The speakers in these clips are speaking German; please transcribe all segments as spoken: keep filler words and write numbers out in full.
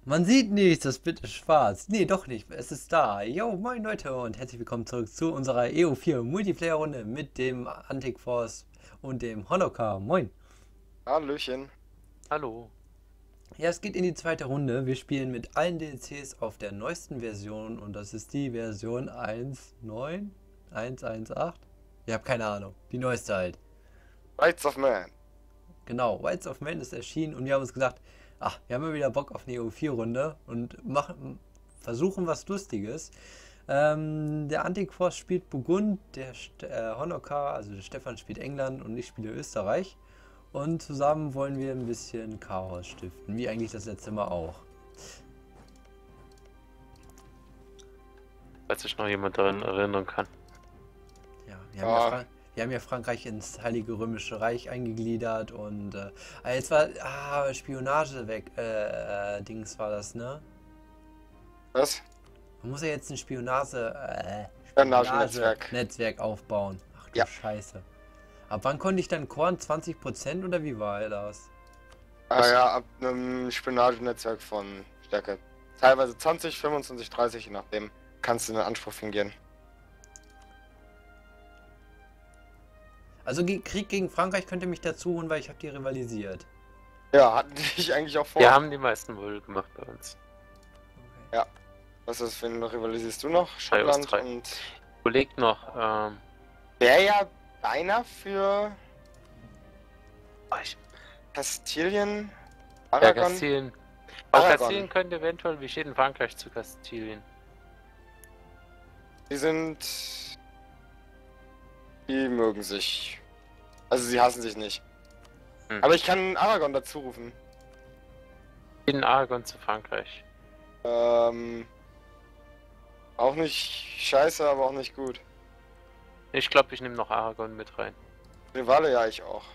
Man sieht nichts, das Bild ist schwarz. Nee, doch nicht, es ist da. Yo, moin Leute und herzlich willkommen zurück zu unserer E O vier Multiplayer-Runde mit dem Antic Force und dem Honoka. Moin. Hallöchen. Hallo. Ja, es geht in die zweite Runde. Wir spielen mit allen D L Cs auf der neuesten Version und das ist die Version eins Punkt neun, eins Punkt achtzehn. Ich habe keine Ahnung, die neueste halt. Rights of Man. Genau, Wilds of Man ist erschienen und wir haben uns gedacht, ach, wir haben ja wieder Bock auf eine E O vier Runde und machen, versuchen was Lustiges. Ähm, der Antic Force spielt Burgund, der St äh, Honoka, also der Stefan spielt England und ich spiele Österreich. Und zusammen wollen wir ein bisschen Chaos stiften, wie eigentlich das letzte Mal auch. Falls sich noch jemand daran erinnern kann. Ja, wir haben, Ah. ja, Fra wir haben ja Frankreich ins Heilige Römische Reich eingegliedert und äh, ah, jetzt war ah, Spionage weg, äh, äh, Dings war das, ne? Was? Man muss ja jetzt ein Spionage, äh, Spionagenetzwerk. Netzwerk aufbauen. Ach du Ja. Scheiße. Ab wann konnte ich dann Korn zwanzig Prozent oder wie war das? Ah Was? ja, ab einem Spionagenetzwerk von Stärke. Teilweise zwanzig, fünfundzwanzig, dreißig, je nachdem. Kannst du in Anspruch fungieren. Also ge- Krieg gegen Frankreich könnte mich dazu holen, weil ich habe die rivalisiert. Ja, hatten die eigentlich auch vor. Wir haben die meisten wohl gemacht bei uns. Okay. Was ist, wenn rivalisierst du noch? Bei Schottland uns drei. und... Überlegt noch, ähm. Wäre ja beinahe für oh, ich, Kastilien, ja, Aragon. Kastilien. Aber Aragon. Kastilien könnte eventuell, wie steht in Frankreich zu Kastilien? Die sind... Die mögen sich. Also sie hassen sich nicht. Hm. Aber ich kann Aragon dazu rufen. In Aragon zu Frankreich. Ähm... Auch nicht scheiße, aber auch nicht gut. Ich glaube, ich nehme noch Aragon mit rein. Rivale ja ich auch.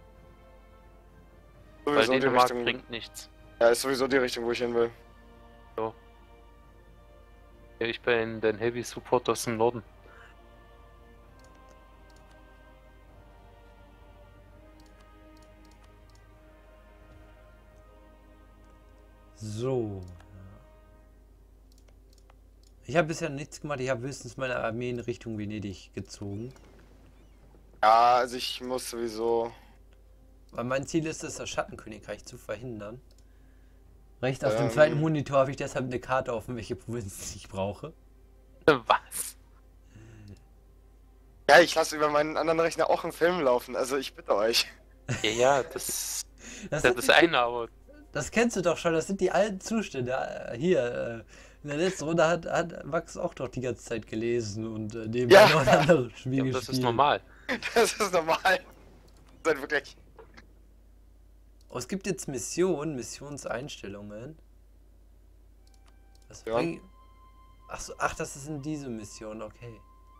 Weil Sowieso die Dänemark Richtung. bringt nichts. Ja, ist sowieso die Richtung, wo ich hin will. Ja, ich bin den Heavy Support aus dem Norden. So. Ich habe bisher nichts gemacht, ich habe höchstens meine Armee in Richtung Venedig gezogen. Ja, also ich muss sowieso. Weil mein Ziel ist es, das Schattenkönigreich zu verhindern. Rechts auf dem Ähm. zweiten Monitor habe ich deshalb eine Karte offen, welche Provinzen ich brauche. Was? Ja, ich lasse über meinen anderen Rechner auch einen Film laufen, also ich bitte euch. Ja, ja, das, Das, das sind ist die, eine, aber das kennst du doch schon, das sind die alten Zustände. Äh, Hier, äh, in der letzten Runde hat, hat Max auch doch die ganze Zeit gelesen und äh, nebenbei Ja. noch ein anderes Spiel ja, gespielt. das ist normal. Das ist normal. Seid wirklich. Oh, es gibt jetzt Missionen, Missionseinstellungen. Was Ja. bring... ach, so, ach, das ist in diese Mission, okay.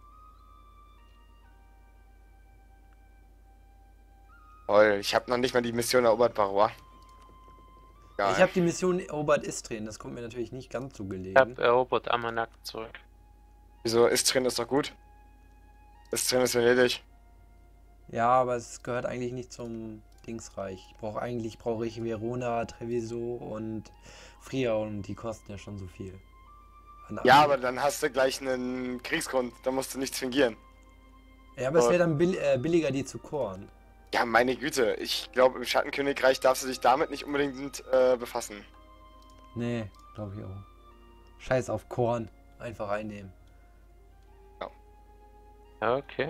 Toll, ich habe noch nicht mal die Mission erobert, Barrois. Ja, Ich habe die Mission erobert Istrien, das kommt mir natürlich nicht ganz so Ich gelegen. habe erobert Amanak zurück. wieso? Istrien ist doch gut. Istrien ist erledigt. Ja, aber es gehört eigentlich nicht zum Dingsreich. Ich brauche eigentlich brauche ich Verona, Treviso und Fria und die kosten ja schon so viel. An Ja, Armee. aber dann hast du gleich einen Kriegsgrund, da musst du nichts fingieren. Ja, aber es wäre dann bill äh, billiger, die zu koren. Ja, meine Güte, ich glaube, im Schattenkönigreich darfst du dich damit nicht unbedingt äh, befassen. Nee, glaube ich auch. Scheiß auf Korn. Einfach einnehmen. Ja, okay.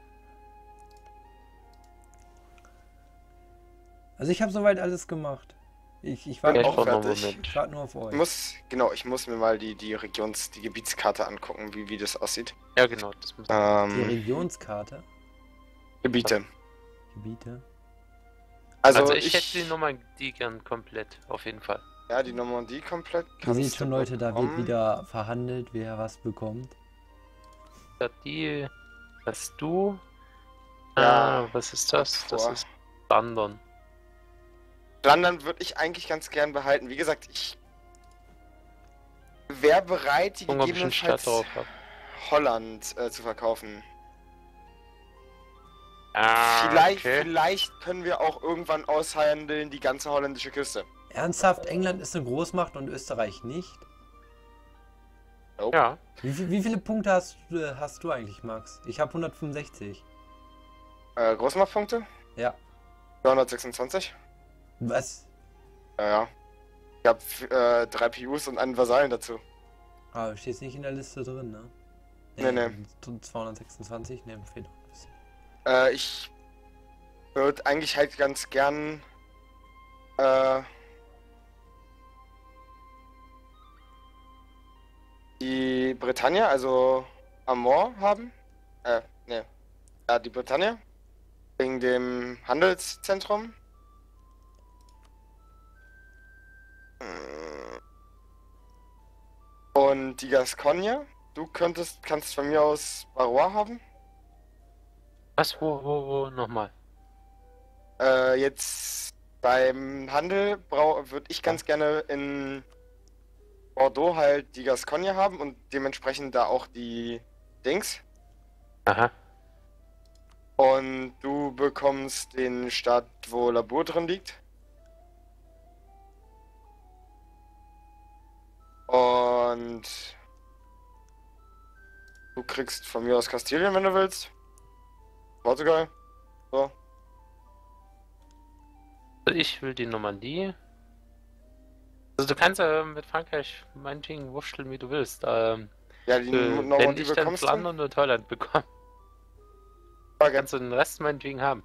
Also ich habe soweit alles gemacht. Ich, ich warte Bin auf, auch noch einen fertig. Moment. ich warte nur auf Ich euch. muss, genau, ich muss mir mal die, die Regions-, die Gebietskarte angucken, wie, wie das aussieht. Ja, genau, das muss Die Ähm, Regionskarte. Gebiete. Gebiete. Also, Also, ich, ich, hätte die Nummer die gern komplett, auf jeden Fall. ja, die Normandie komplett. Ihr kannst seht schon, du Leute, da wird bekommen. wieder verhandelt, wer was bekommt. Ja, die hast du. Ja, Ah, was ist das? Das vor. ist London. Flandern würde ich eigentlich ganz gern behalten. Wie gesagt, ich wäre bereit, die Gucken, ob ich eine Stadt gegebenenfalls drauf habe. Holland äh, zu verkaufen. Ah, Vielleicht, okay. vielleicht können wir auch irgendwann aushandeln die ganze holländische Küste. Ernsthaft, England ist eine Großmacht und Österreich nicht? Nope. Ja. Wie, viel- wie viele Punkte hast, du- hast du eigentlich, Max? Ich habe hundertfünfundsechzig. Äh, Großmachtpunkte? Ja. zweihundertsechsundzwanzig. Was? Ja, ja. Ich habe äh, drei P Us und einen Vasallen dazu. Ah, du stehst nicht in der Liste drin, ne? Nee, nee. zweihundertsechsundzwanzig? Ne, fehlt noch ein bisschen. Äh, ich würde eigentlich halt ganz gern äh, die Bretagne, also Amor haben. Äh, ne. Ja, die Bretagne. Wegen dem Handelszentrum. Und die Gascogne. Du könntest, kannst von mir aus Barrois haben. Was? Wo, wo, wo? Nochmal. Äh, jetzt beim Handel würde ich ganz gerne in Bordeaux halt die Gascogne haben und dementsprechend da auch die Dings. Aha. Und du bekommst den Staat, wo Labour drin liegt. Und du kriegst von mir aus Kastilien, wenn du willst. Portugal. So. Also ich will die Normandie. Also du kannst ja mit Frankreich meinetwegen wursteln, wie du willst. Ähm, Ja, die äh, wenn Normandie ich dann bekommst du. Flandern und Holland bekomme, Okay. kannst du den Rest meinetwegen haben.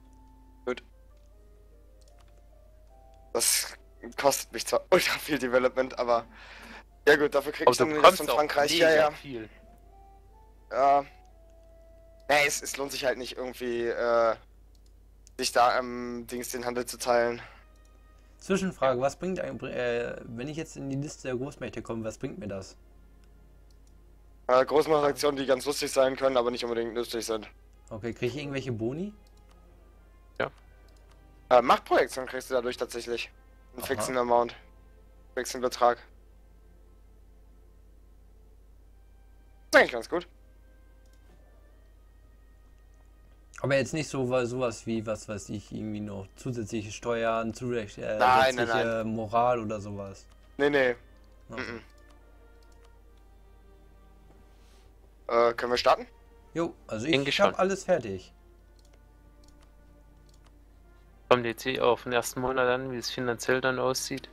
Das kostet mich zwar ultra viel Development, aber ja gut, dafür Aber kriegst du du das bekommst von auch Frankreich. mega Ja, ja. viel. Ja. Nee, es, es lohnt sich halt nicht irgendwie, äh, sich da am Dings den Handel zu teilen. Zwischenfrage, was bringt ein, äh, wenn ich jetzt in die Liste der Großmächte komme, was bringt mir das? Äh, Großmachtaktionen, die ganz lustig sein können, aber nicht unbedingt nützlich sind. Okay, kriege ich irgendwelche Boni? Äh, Machtprojektion kriegst du dadurch tatsächlich. Einen Aha. fixen Amount. Fixen Betrag. Ist eigentlich ganz gut. Aber jetzt nicht so wa- sowas wie, was weiß ich, irgendwie noch zusätzliche Steuern, zusätzliche äh, Nein, nein, zusätzliche Moral oder sowas. Nee, nee. Also. Mhm. Äh, können wir starten? Jo, also Denke ich schon. habe alles fertig. Kommt jetzt eh auf den ersten Monat an, wie es finanziell dann aussieht.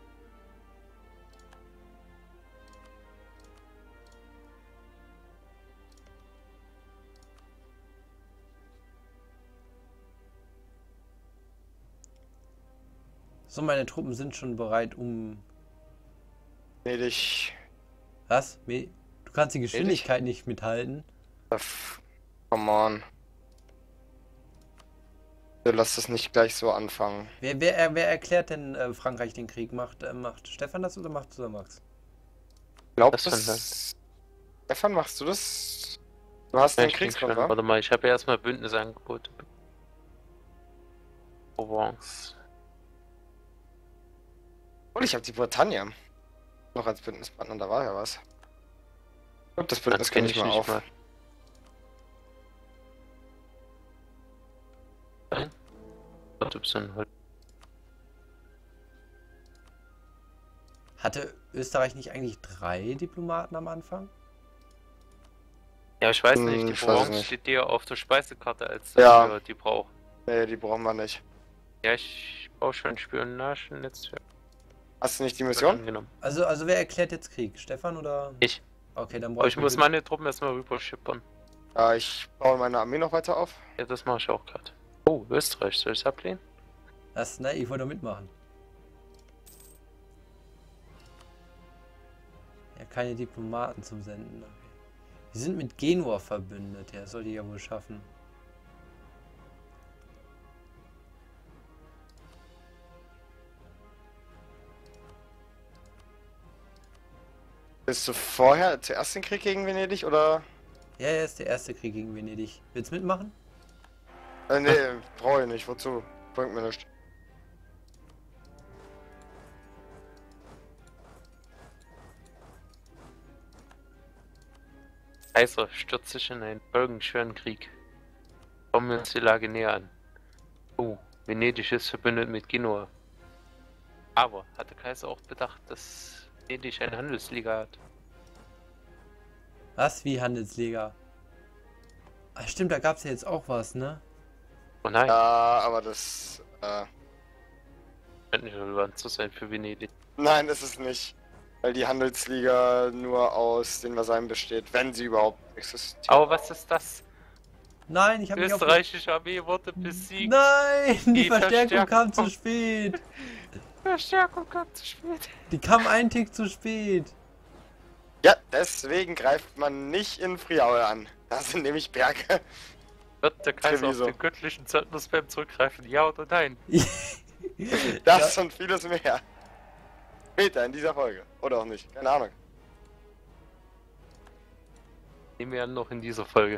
So, meine Truppen sind schon bereit, um... Nee, dich. Was? Me- Du kannst die Geschwindigkeit nicht mithalten. Äh, Come on. Lass das nicht gleich so anfangen. Wer, wer, wer erklärt denn äh, Frankreich den Krieg? Macht, äh, macht Stefan das oder macht es Max? Glaubst Das du, kann sein. Stefan, machst du das? Du hast den Ich denke Kriegsgott, schon. wa? Warte mal, ich habe ja erstmal Bündnisangebot. Provence. Und ich habe die Bretagne noch als Bündnispartner, da war ja was. Ich glaub, das Bündnis Das kenne kenne ich ich mal nicht auf. mal. Nein? Warte, bis dann halt. Hatte Österreich nicht eigentlich drei Diplomaten am Anfang? Ja, ich weiß Hm, nicht, die ich weiß es Provence nicht. steht dir auf der Speisekarte, als Ja. wir die brauchen. Nee, die brauchen wir nicht. Ja, ich brauche schon Spionagenetzwerk. Hast du nicht die Mission? Angenommen. Also, also wer erklärt jetzt Krieg? Stefan oder? Ich. Okay, dann Aber brauche ich muss meine Truppen erstmal rüberschippern. Äh, ich baue meine Armee noch weiter auf. Ja, das mache ich auch gerade. Oh, Österreich, soll ich es ablehnen? Das, ne, ich wollte mitmachen. Ja, keine Diplomaten zum Senden. Okay. Wir sind mit Genua verbündet, ja, soll die ja wohl schaffen. Bist du vorher zuerst den Krieg gegen Venedig oder? Ja, ja, ist der erste Krieg gegen Venedig. Willst du mitmachen? Äh, nee, brauche ich nicht. Wozu? Bringt mir nichts. Kaiser stürzt sich in einen folgenschweren Krieg. Schauen wir uns die Lage näher an. Oh, Venedig ist verbündet mit Genua. Aber hat der Kaiser auch bedacht, dass Venedig eine Handelsliga hat? Was wie Handelsliga? Ah, stimmt, da gab es ja jetzt auch was, ne? Oh nein, Ja, aber das. Äh, könnte nicht relevant zu sein für Venedig. nein, ist es nicht. Weil die Handelsliga nur aus den Vasallen besteht, wenn sie überhaupt existiert. Aber was ist das? Nein, ich Die habe mich auf... österreichische Armee wurde besiegt. Nein, die, Die Verstärkung Verstärkung. kam zu spät. Verstärkung kam zu spät. Die kam einen Tick zu spät. Ja, deswegen greift man nicht in Friaul an. Das sind nämlich Berge. Wird der Kaiser Treviso. auf den göttlichen Söldnerspam zurückgreifen? Ja oder nein? Das Ja. und vieles mehr. Später in dieser Folge. Oder auch nicht. Keine Ahnung. Nehmen wir an, noch in dieser Folge.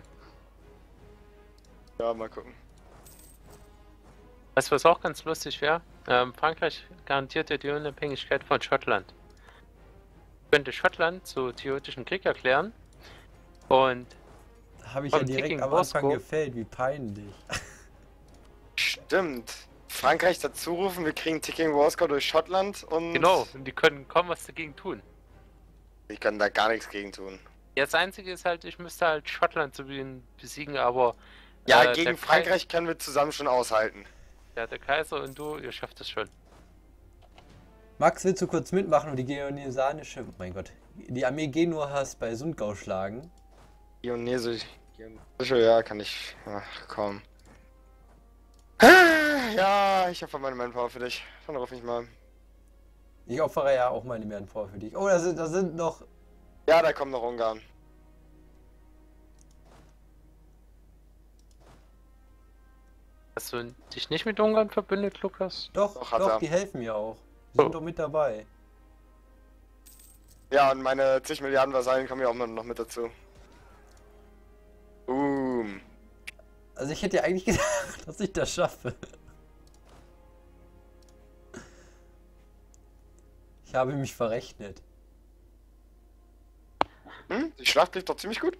Ja, mal gucken. Weißt du, was auch ganz lustig wäre? Ähm, Frankreich garantiert ja die Unabhängigkeit von Schottland. Könnte Schottland zu theoretischen Krieg erklären und Habe ich ja Vom direkt Ticking am Anfang Bosco. gefällt, wie peinlich. Stimmt. Frankreich dazu rufen, wir kriegen Ticking Warscore durch Schottland und genau, und die können kaum was dagegen tun. die können da gar nichts gegen tun. Ja, das Einzige ist halt, ich müsste halt Schottland zu be- besiegen, aber Ja, äh, gegen der Frankreich können wir zusammen schon aushalten. Kai ja, der Kaiser und du, ihr schafft es schon. Max, willst du kurz mitmachen und die genuesanische, oh mein Gott, die Armee Genuas bei Sundgau schlagen? Ionesisch. Ionesische, ja, kann ich. Ach komm. Ja, ich habe meine Manpower für dich. Dann ruf mich mal. Ich opfere ja auch meine Manpower für dich. Oh, da sind, da sind noch... Ja, da kommt noch Ungarn. Hast du dich nicht mit Ungarn verbündet, Lukas? Doch, Doch, doch, hat er. die helfen mir auch. Die sind Oh. doch mit dabei. Ja, und meine zig Milliarden Vasallen kommen ja auch noch mit dazu. Boom. Also ich hätte ja eigentlich gedacht, dass ich das schaffe. Ich habe mich verrechnet. Hm? Die Schlacht lief doch ziemlich gut.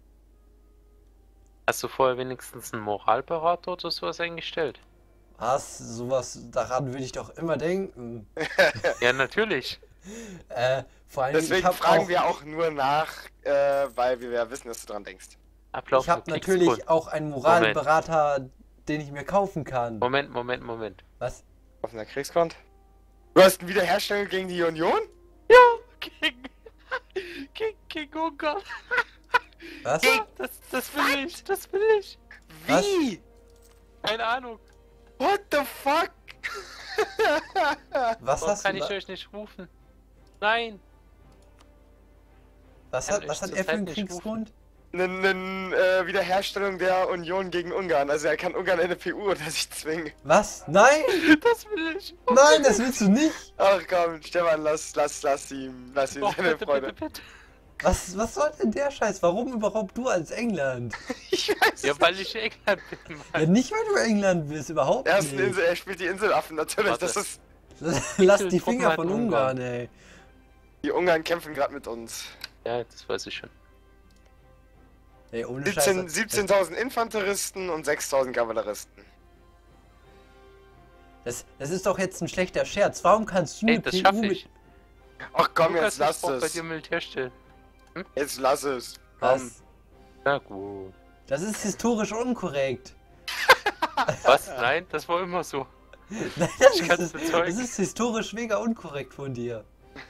Hast du vorher wenigstens einen Moralberater oder sowas eingestellt? Was? Sowas, daran würde ich doch immer denken. Ja, natürlich. Äh, vor allem, ich Deswegen habe fragen auch, wir auch nur nach, äh, weil wir ja wissen, dass du dran denkst. Ablauf ich habe der natürlich Kriegsgrund. auch einen Moralberater, den ich mir kaufen kann. Moment, Moment, Moment. Was? Auf einer Kriegsgrund. Du hast eine Wiederherstellung gegen die Union? Ja, gegen, gegen, gegen Ungarn. Was? Ja, das, das will ich, das will ich. Was? Wie? Keine Ahnung. What the fuck? Was Warum hast kann du? ich da- euch nicht rufen? Nein. Was kann hat, euch was hat zur halt er für Zeit einen nicht Kriegsgrund? Eine ne, äh, Wiederherstellung der Union gegen Ungarn. Also er kann Ungarn in eine P U unter sich zwingen. Was? Nein! Das will ich. Nein, das willst du nicht! Ach komm, Stefan, lass, lass, lass ihm, lass ihm Oh, seine bitte, Freude. bitte, bitte. Was, was soll denn der Scheiß? Warum überhaupt du als England? Ich weiß Ja, es weil nicht. ich England bin, Ja, Mann. nicht, weil du England bist, überhaupt Er, ist eine nicht. Insel, er spielt die Inselaffen, natürlich. Warte. Das ist. Lass die Truppen Finger hat von Ungarn. Ungarn, ey. Die Ungarn kämpfen gerade mit uns. Ja, das weiß ich schon. Ey, ohne siebzehn Scheiße. siebzehntausend Infanteristen und sechstausend Kavalleristen. Das, das ist doch jetzt ein schlechter Scherz. Warum kannst du Ey, eine das P U schaffe mit... ich. Ach komm, Lukas, jetzt lass ich brauch bei es. dir Militärstelle. Jetzt lass es. Komm. Was? Na gut. Das ist historisch unkorrekt. Was? Nein, das war immer so. Nein, das, Ich kann's ist, bezeugen. das ist historisch mega unkorrekt von dir.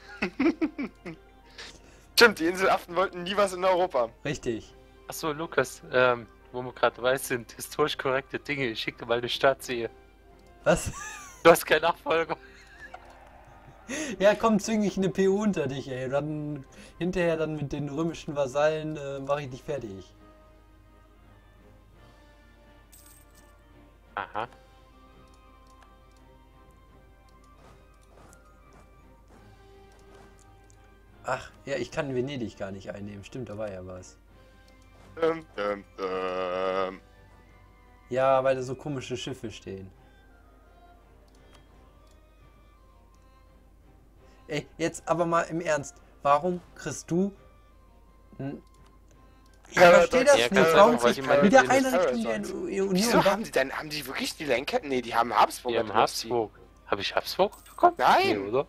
Stimmt, die Inselaffen wollten nie was in Europa. Richtig. Achso, Lukas, ähm, wo wir gerade weiß sind, historisch korrekte Dinge. Ich schicke dir mal eine Staatssehe. Was? Du hast keinen Nachfolger. Ja, komm, zwing ich eine P U unter dich, ey. Dann hinterher dann mit den römischen Vasallen äh, mache ich dich fertig. Aha. Ach, ja, ich kann Venedig gar nicht einnehmen. Stimmt, da war ja was. Dum, dum, dum. Ja, weil da so komische Schiffe stehen. Ey, jetzt aber mal im Ernst. Warum kriegst du... n- Ich verstehe das Ja, nicht. ganz Warum einfach, weil sich die meinen, wieder die sind einrichten wie Paradox. eine Union? Wieso haben die denn, haben die wirklich die Lenker? Nee, die haben Habsburg. Wir haben Habsburg. Habe ich Habsburg bekommen? Nein. Nee, oder?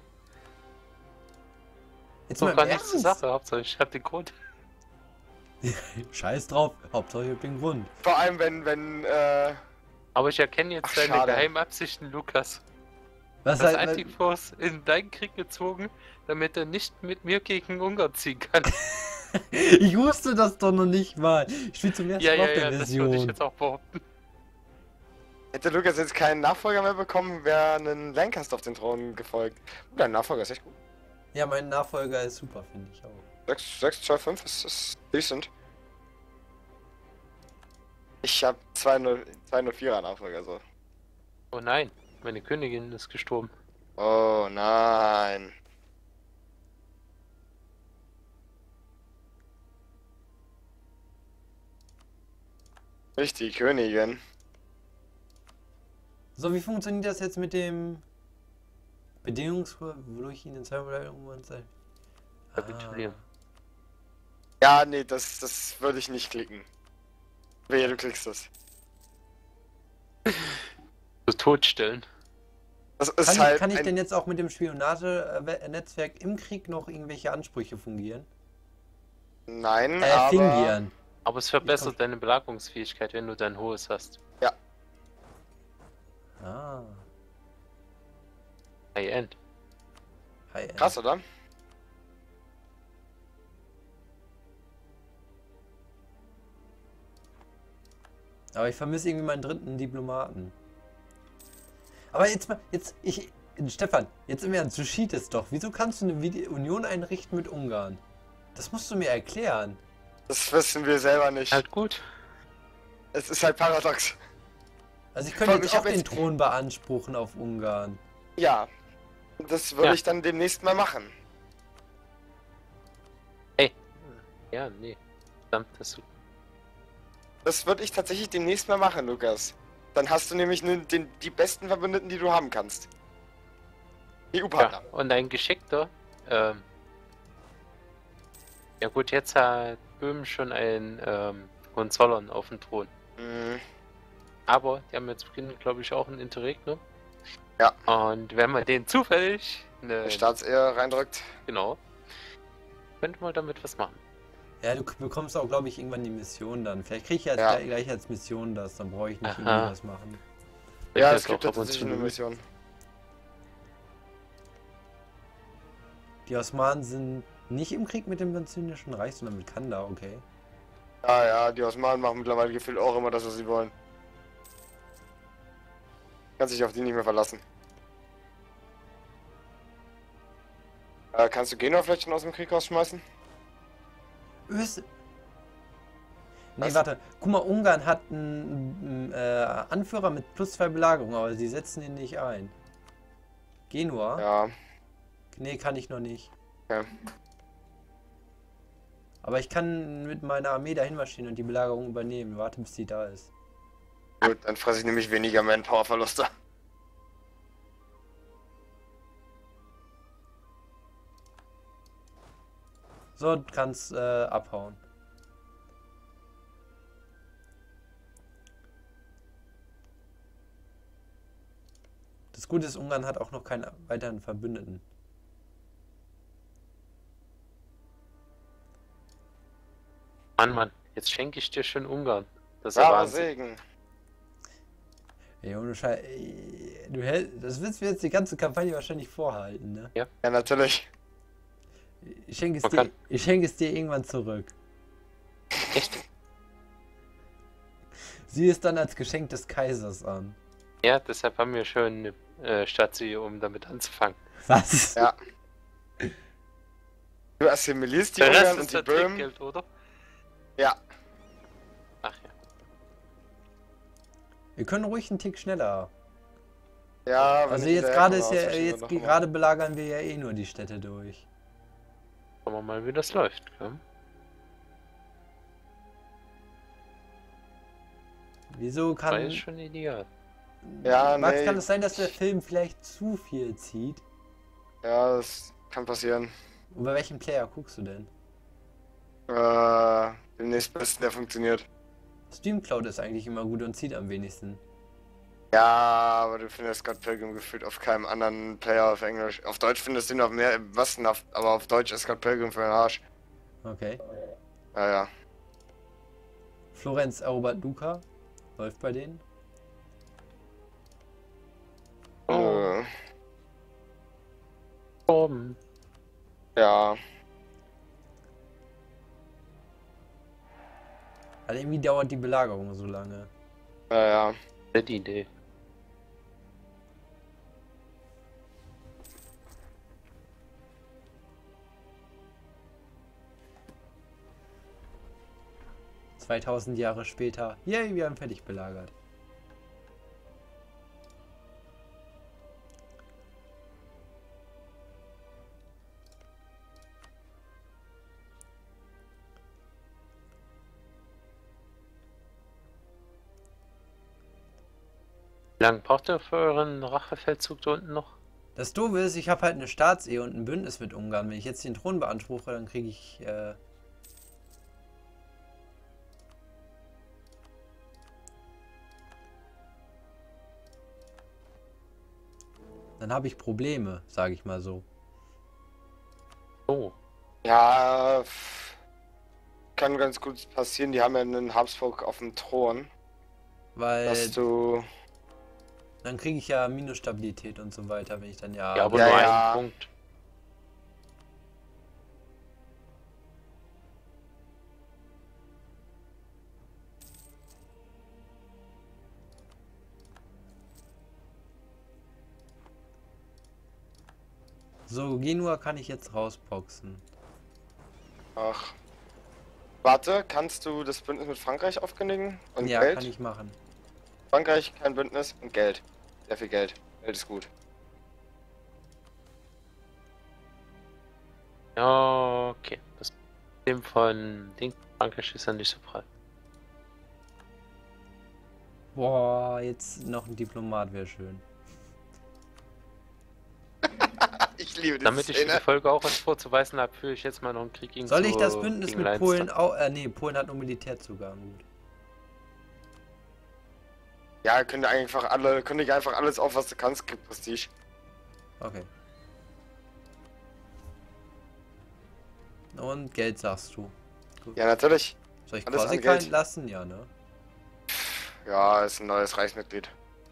Jetzt So mal im gar nichts zur Ernst. Sache. Hauptsache ich hab den Grund. Scheiß drauf. Hauptsache ich hab den Grund. Vor allem, wenn, wenn, äh, Aber ich erkenne jetzt Ach, deine schade. geheimen Absichten, Lukas. Was Das halt, Antiquos in deinen Krieg gezogen, damit er nicht mit mir gegen Ungarn ziehen kann. ich wusste das doch noch nicht mal. Ich spiele zum ersten Ja, Mal ja, auf der ja, das würde ich Version. jetzt auch behaupten. hätte Lukas jetzt keinen Nachfolger mehr bekommen, wäre ein Lancaster auf den Thron gefolgt. Uh, dein Nachfolger ist echt gut. Ja, mein Nachfolger ist super, finde ich auch. sechs, sechs, zwei, fünf ist, ist decent. Ich hab zwei null vierer Nachfolger, so. Oh nein, meine Königin ist gestorben. Oh nein. Nicht die Königin. So, wie funktioniert das jetzt mit dem Bedingungs... wodurch ich ihn in Cyberlight irgendwann sei? Kapitulieren. Ja, nee, das, das würde ich nicht klicken. Wehe, du klickst das. So totstellen. Das ist Kann, halt ich, kann ich ein, denn jetzt auch mit dem Spionage-Netzwerk im Krieg noch irgendwelche Ansprüche fungieren? Nein, Äh, aber... fingieren. Aber es verbessert deine Belagerungsfähigkeit, wenn du dein hohes hast. Ah, High-End. High-End. Krass, oder? Aber ich vermisse irgendwie meinen dritten Diplomaten. Aber jetzt mal, jetzt, ich, Stefan, jetzt im Ernst, du cheatest doch. Wieso kannst du eine Vide- Union einrichten mit Ungarn? Das musst du mir erklären. Das wissen wir selber nicht. Halt gut. Es ist halt paradox. Also ich Vor könnte allem, jetzt ich auch hab den jetzt- Thron beanspruchen auf Ungarn. Ja. Das würde Ja. ich dann demnächst mal machen. Ja, nee. Verdammt, das so. Das würde ich tatsächlich demnächst mal machen, Lukas. Dann hast du nämlich ne, den, die besten Verbündeten, die du haben kannst. E U-Partner. Ja, und ein geschickter. Ähm, ja gut, jetzt hat Böhmen schon einen ähm, Hohenzollern auf dem Thron. Mhm. Aber die haben jetzt beginnen, glaube ich, auch ein Interregnum. Ja. Und wenn man den zufällig, ne, Der Staatsehe reindrückt. genau, könnte man damit was machen. Ja, du k- bekommst auch, glaube ich, irgendwann die Mission dann. Vielleicht kriege ich jetzt Ja. gleich, gleich als Mission das, dann brauche ich nicht Aha. irgendwie was machen. Wird Ja, jetzt es gibt auch ja ab und tatsächlich zu eine Mission. Die Osmanen sind nicht im Krieg mit dem Byzantinischen Reich, sondern mit Kanda, okay. Ja, ja, die Osmanen machen mittlerweile gefühlt auch immer das, was sie wollen. Kannst dich auf die nicht mehr verlassen. Äh, kannst du Genua vielleicht schon aus dem Krieg rausschmeißen? Öst Nee, Was? warte. Guck mal, Ungarn hat einen, äh, Anführer mit plus zwei Belagerung, aber sie setzen ihn nicht ein. Genua? Ja. Nee, kann ich noch nicht. Okay. Aber ich kann mit meiner Armee dahin marschieren und die Belagerung übernehmen. Warte, bis sie da ist. Gut, dann fresse ich nämlich weniger Manpower-Verluste. So, du kannst äh, abhauen. Das Gute ist, Ungarn hat auch noch keinen weiteren Verbündeten. Mann, Mann, jetzt schenke ich dir schon Ungarn. Das ist ja Ja, Wahnsinn. Segen. Ey, ohne Scheiß. Du hält, das willst du jetzt die ganze Kampagne wahrscheinlich vorhalten, ne? Ja, natürlich. Ich schenke es, Man dir, kann- ich schenke es dir irgendwann zurück. Echt? Sieh Sieh es dann als Geschenk des Kaisers an. Ja, deshalb haben wir schon eine äh, Stasi, um damit anzufangen. Was? Ja. Du assimilierst die Der Rest Ungarn und ist die der Böhmen. Trinkgeld, oder? Ja. Ach ja. Wir können ruhig einen Tick schneller. Ja, wenn Also ich jetzt hinterher gerade komme, ist ja, ausverstehen wir jetzt noch gerade belagern wir ja eh nur die Städte durch. Schauen wir mal, wie das läuft. Ja? Wieso War kann... ist schon ideal. Ja, Max, nee. kann es sein, dass der Film vielleicht zu viel zieht? immer. Ja, das kann passieren. Und bei welchem Player guckst du denn? Äh, dem nächstbesten, der funktioniert. Streamcloud ist eigentlich immer gut und zieht am wenigsten. Ja, aber du findest Scott Pilgrim gefühlt auf keinem anderen Player auf Englisch. Auf Deutsch findest du ihn noch mehr, was denn auf, aber auf Deutsch ist Scott Pilgrim für den Arsch. Okay. Ja, ja. Florenz erobert Luca. Läuft bei denen. Oh. Äh, Oben. ja. Also irgendwie dauert die Belagerung so lange. Ja, ja. Nette Idee. zweitausend Jahre später. Yay, wir haben fertig belagert. Wie lange braucht ihr für euren Rachefeldzug da unten noch? Das Doofe ist, ich habe halt eine Staatsehe und ein Bündnis mit Ungarn. Wenn ich jetzt den Thron beanspruche, dann kriege ich... Äh dann habe ich Probleme, sage ich mal so. Oh. Ja, pff, kann ganz gut passieren. Die haben ja einen Habsburg auf dem Thron. Weil Dass du. dann kriege ich ja Minusstabilität und so weiter, wenn ich dann ja... Ja, aber Ja, nur ja. einen Punkt. So, Genua kann ich jetzt rausboxen. Ach. Warte, kannst du das Bündnis mit Frankreich aufkündigen? Und Ja, Geld? kann ich machen. Frankreich, kein Bündnis und Geld. Sehr viel Geld. Geld ist gut. Ja, okay. Das Problem von Ding Frankreich ist ja nicht so breit. Boah, jetzt noch ein Diplomat wäre schön. Ich liebe diese Damit ich die Szene. Folge auch ins vorzuweisen habe, führe ich jetzt mal noch einen Krieg gegen Soll ich so- das Bündnis gegen mit Leinster. Polen auch... Äh, nee, Polen hat nur Militärzugang. Gut. Ja, kündige einfach alle, kündige einfach alles auf, was du kannst, krieg Prestige. Okay. Und Geld sagst du. Gut. Ja, natürlich. Soll ich alles an Korsika Geld. entlassen? Ja, ne? Ja, ist ein neues Reichsmitglied.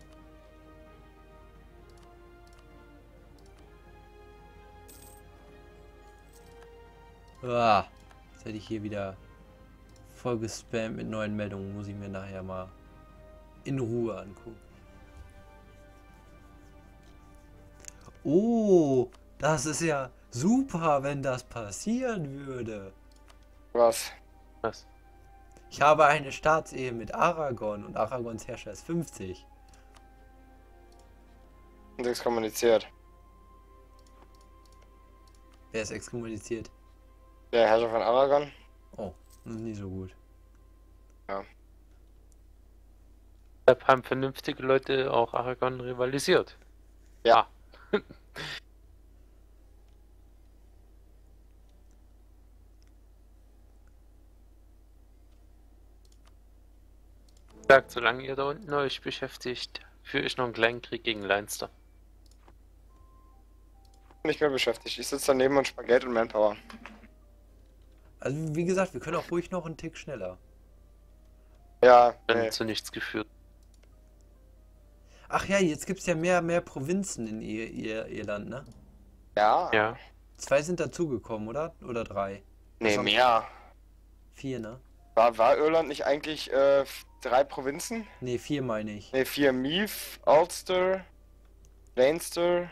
Ah, jetzt hätte ich hier wieder voll gespammt mit neuen Meldungen. Muss ich mir nachher mal in Ruhe angucken. Oh, das ist ja super, wenn das passieren würde. Was? Was? Ich habe eine Staatsehe mit Aragon und Aragons Herrscher ist fünfzig. Und exkommuniziert. Wer ist exkommuniziert? Der Herrscher von Aragon? Oh, das ist nicht so gut. Deshalb haben vernünftige Leute auch Aragon rivalisiert. Ja. Ah. Sagt, solange ihr da unten euch beschäftigt, führe ich noch einen kleinen Krieg gegen Leinster. Nicht mehr beschäftigt. Ich sitze daneben und spare Geld und Manpower. Also wie gesagt, wir können auch ruhig noch einen Tick schneller. Ja, Dann nee. zu nichts geführt. Ach ja, jetzt gibt es ja mehr, mehr Provinzen in ihr, ihr, Irland, ne? Ja. Ja. Zwei sind dazugekommen, oder? Oder drei? Nee, Was- mehr. Vier, ne? War, war Irland nicht eigentlich äh, drei Provinzen? Ne, vier meine ich. Ne, vier. Meath, Ulster, Leinster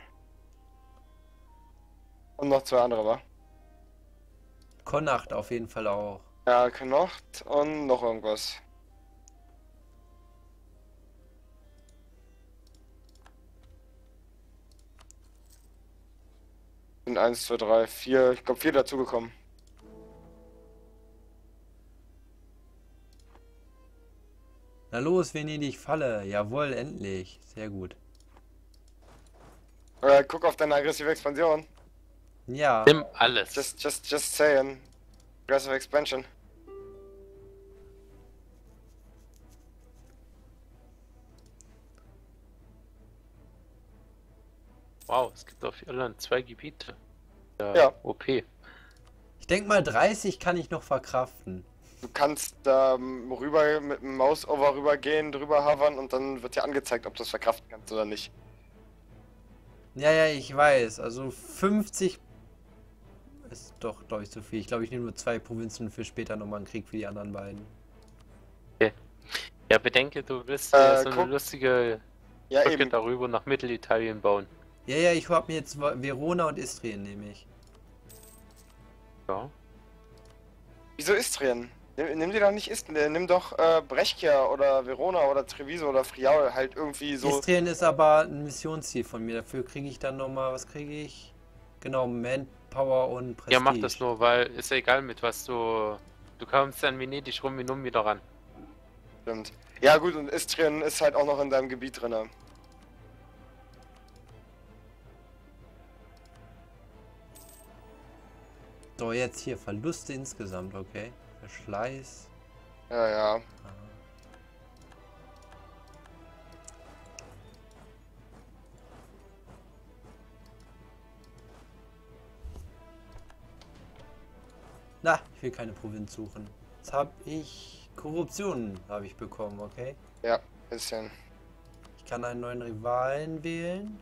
und noch zwei andere, wa? Connacht auf jeden Fall auch. Ja, Connacht und noch irgendwas. Sind eins, zwei, drei, vier, ich glaube vier dazugekommen. Na los, Venedig, Falle. Jawohl, endlich. Sehr gut. Äh, guck auf deine aggressive Expansion. Ja, Nimm alles. Just, just, just saying. Progressive Expansion. Wow, es gibt auf Irland zwei Gebiete. Ja. Ja. O P. Ich denke mal, dreißig kann ich noch verkraften. Du kannst da ähm, rüber mit dem Mouseover rübergehen, drüber hovern und dann wird dir angezeigt, ob du es verkraften kannst oder nicht. Ja, ja, ich weiß. Also fünfzig ist doch, glaube ich, zu viel. Ich glaube, ich nehme nur zwei Provinzen für später nochmal einen Krieg für die anderen beiden. Ja, bedenke, du willst Äh, ja so eine guck. lustige Ja, Brücke eben. darüber nach Mittelitalien bauen. Ja, ja, ich habe mir jetzt Verona und Istrien, nehme ich. Ja. Wieso Istrien? Nimm, nimm dir doch nicht Istrien, nimm doch äh, Brescia oder Verona oder Treviso oder Friaul, halt irgendwie so. Istrien ist aber ein Missionsziel von mir. Dafür kriege ich dann nochmal, was kriege ich? Genau, Manpower und Prestige. Ja, mach das nur, weil ist ja egal mit was du... Du kommst an Venedig rum und um wieder ran. Stimmt. Ja gut, und Istrien ist halt auch noch in deinem Gebiet drin. So, jetzt hier Verluste insgesamt, okay. Verschleiß. Ja, ja. Ah. Na, ich will keine Provinz suchen. Jetzt habe ich Korruption habe ich bekommen, okay. Ja, bisschen. Ich kann einen neuen Rivalen wählen.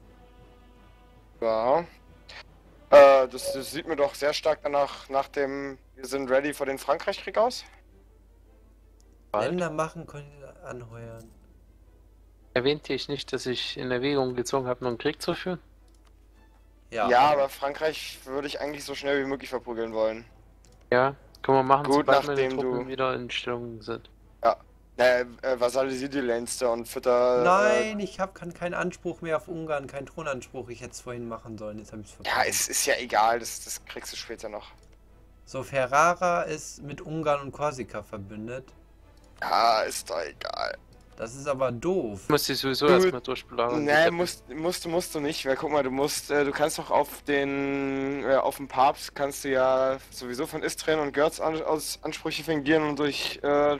Ja. Äh, das, das sieht mir doch sehr stark danach, nach dem, wir sind ready für den Frankreich-Krieg aus. Bald. Länder machen können anheuern. Erwähnte ich nicht, dass ich in Erwägung gezogen habe, noch einen Krieg zu führen? Ja, aber Frankreich würde ich eigentlich so schnell wie möglich verprügeln wollen. Ja, können wir machen, Gut, sobald meine nachdem Truppen du- wieder in Stellung sind. Naja, äh, vasalisier die Leinster und fütter... Nein, ich habe kann keinen Anspruch mehr auf Ungarn, keinen Thronanspruch. Ich hätte es vorhin machen sollen, jetzt habe ich es Äh, verpasst. ja, es ist ja egal, das, das kriegst du später noch. So, Ferrara ist mit Ungarn und Korsika verbündet. Ja, ist doch egal. Das ist aber doof. Ich muss die sowieso Du- erstmal durchbelagern. die Nee, Ketten. musst, musst, du musst du nicht, weil guck mal, du musst, äh, du kannst doch auf den, äh, auf den Papst kannst du ja sowieso von Istrien und Görz an, aus Ansprüche fingieren und durch, äh,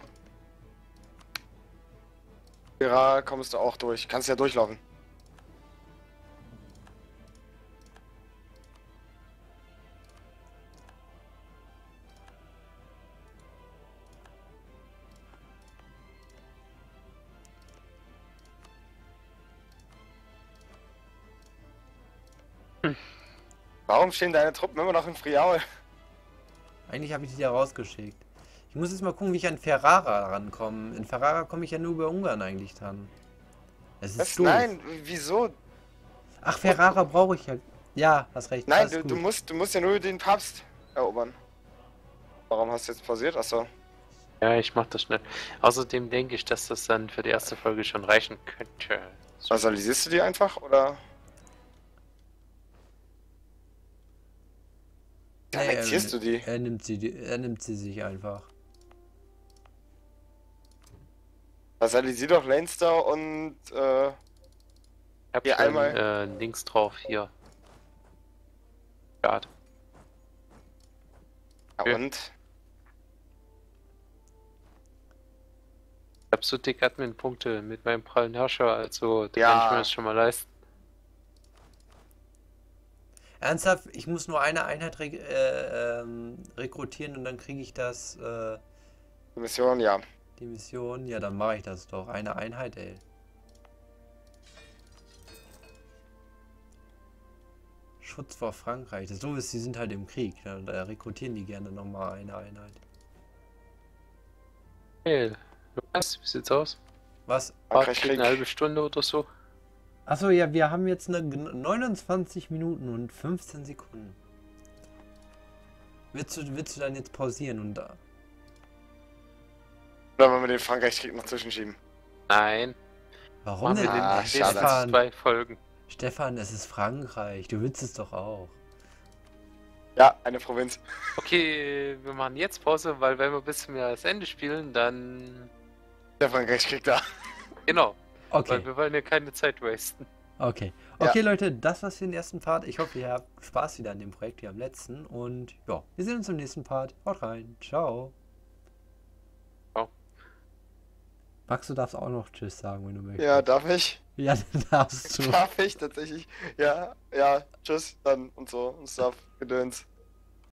Ferrara kommst du auch durch, kannst ja durchlaufen. Warum stehen deine Truppen immer noch in Friaul? Eigentlich habe ich die da rausgeschickt. Ich muss jetzt mal gucken, wie ich an Ferrara rankomme. In Ferrara komme ich ja nur über Ungarn eigentlich dran. Das ist Was? doof. Nein, wieso? Ach, Ferrara brauche ich ja. Ja, hast recht. Nein, das ist du, du gut. musst, du musst ja nur den Papst erobern. Warum hast du jetzt pausiert? Achso. Ja, ich mach das schnell. Außerdem denke ich, dass das dann für die erste Folge schon reichen könnte. So. Vasalisierst du die einfach, oder? Nee, Annektierst er, du die? Er nimmt sie, die- er nimmt sie sich einfach. Vasalisier doch Leinster und, äh, Ich hab Ja, schon einmal- äh, links drauf hier. Ja, ja, Okay. und? ich hab so dick Admin-Punkte mit meinem prallen Herrscher, also da Ja. kann ich mir das schon mal leisten. Ernsthaft, ich muss nur eine Einheit rek äh, ähm, rekrutieren und dann kriege ich das, äh, Die Mission, ja. die Mission. Ja, dann mache ich das doch. Eine Einheit, ey. Schutz vor Frankreich. Das Doofe ist, die sind halt im Krieg. Da, da rekrutieren die gerne nochmal eine Einheit. Hey, Lukas, wie sieht's aus? Was? Frankreich Fahrt geht eine Krieg. halbe Stunde oder so. Achso, ja, wir haben jetzt eine gn- neunundzwanzig Minuten und fünfzehn Sekunden. Willst du, willst du dann jetzt pausieren und da? Oder wollen wir den Frankreich-Krieg noch zwischenschieben? Nein, Warum machen wir denn? den Ah, in den schade. nächsten Stefan, zwei Folgen. Stefan, es ist Frankreich. Du willst es doch auch. Ja, eine Provinz. Okay, wir machen jetzt Pause, weil wenn wir bis zum Jahresende spielen, dann... Der Frankreich-Krieg da. Genau, Okay, weil wir wollen ja keine Zeit wasten. okay. Okay, Leute, das war's für den ersten Part. Ich hoffe, ihr habt Spaß wieder an dem Projekt hier am letzten. Und ja, wir sehen uns im nächsten Part. Haut rein. Ciao. Ciao. Max, du darfst auch noch Tschüss sagen, wenn du möchtest. Ja, darf ich? Ja, dann darfst du. Darf ich tatsächlich? Ja, ja, tschüss, dann und so und Stuff, Gedöns.